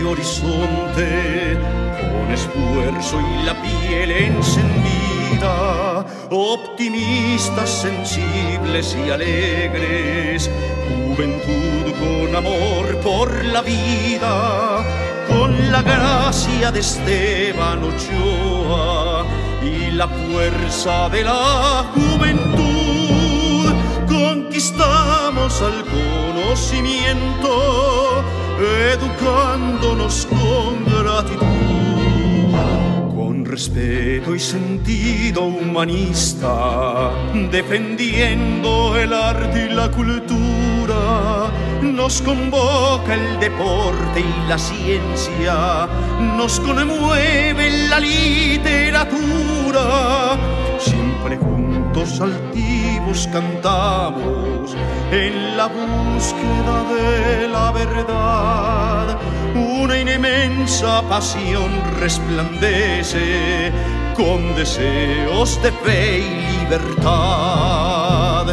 horizonte, con esfuerzo y la piel encendida, optimistas, sensibles y alegres, juventud con amor por la vida, con la gracia de Esteban Ochoa y la fuerza de la juventud, conquistamos al conocimiento, educándonos con gratitud, con respeto y sentido humanista, defendiendo el arte y la cultura. Nos convoca el deporte y la ciencia, nos conmueve la literatura. Siempre juntos altivos cantamos en la búsqueda de la verdad. Una inmensa pasión resplandece con deseos de fe y libertad.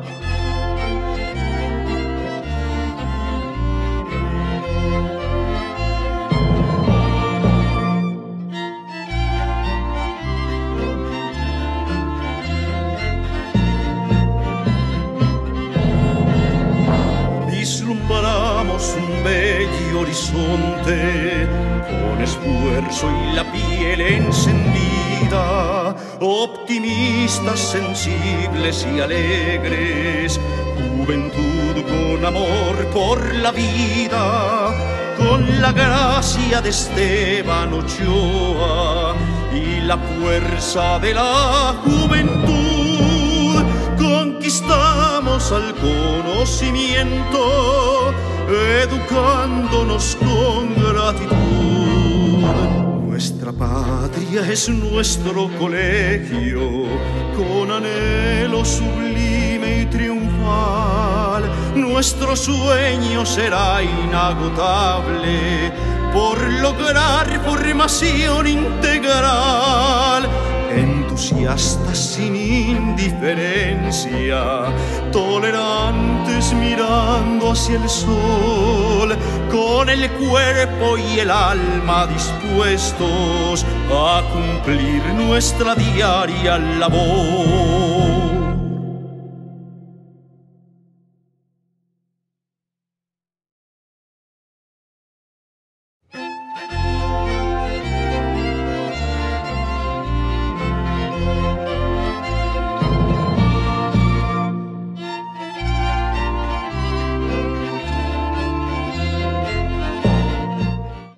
Vislumbramos un bello horizonte, con esfuerzo y la piel encendida, optimistas, sensibles y alegres, juventud con amor por la vida, con la gracia de Esteban Ochoa y la fuerza de la juventud, conquistamos al conocimiento, educándonos con gratitud. Nuestra patria es nuestro colegio, con anhelo sublime y triunfal. Nuestro sueño será inagotable por lograr formación integral. Entusiastas sin indiferencia, tolerantes mirando hacia el sol, con el cuerpo y el alma dispuestos a cumplir nuestra diaria labor.